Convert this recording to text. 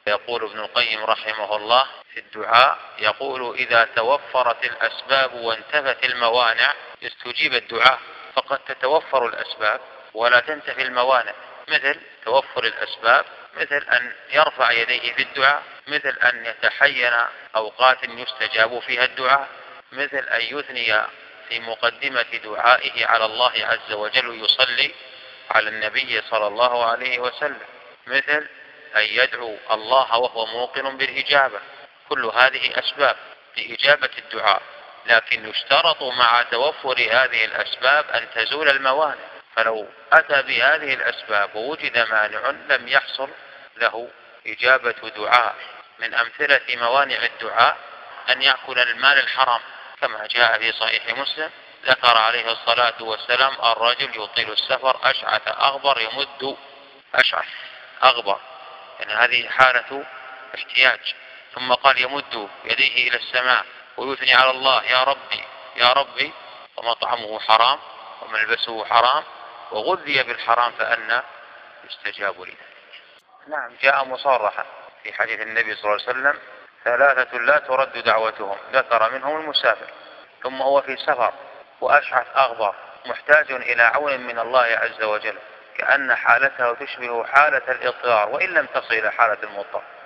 يقول ابن القيم رحمه الله في الدعاء، يقول: إذا توفرت الأسباب وانتفت الموانع استجيب الدعاء. فقد تتوفر الأسباب ولا تنتفي الموانع، مثل توفر الأسباب، مثل أن يرفع يديه في الدعاء، مثل أن يتحين أوقات يستجاب فيها الدعاء، مثل أن يثني في مقدمة دعائه على الله عز وجل يصلي على النبي صلى الله عليه وسلم، مثل أن يدعو الله وهو موقن بالإجابة. كل هذه أسباب لإجابة الدعاء، لكن يشترط مع توفر هذه الأسباب أن تزول الموانع. فلو أتى بهذه الأسباب ووجد مانع لم يحصل له إجابة دعاء. من أمثلة موانع الدعاء أن يأكل المال الحرام، كما جاء في صحيح مسلم، ذكر عليه الصلاة والسلام: الرجل يطيل السفر أشعث أغبر يمد أشعث أغبر، يعني هذه حالة احتياج. ثم قال: يمد يديه إلى السماء ويثني على الله: يا ربي يا ربي، ومطعمه حرام وملبسه حرام وغذي بالحرام فأنى يستجاب لذلك. نعم، جاء مصرحا في حديث النبي صلى الله عليه وسلم: ثلاثة لا ترد دعوتهم، ذكر منهم المسافر، ثم هو في سفر وأشعث أغبر محتاج إلى عون من الله عز وجل، كأن حالته تشبه حالة الاضطرار وإن لم تصل إلى حالة المضطر.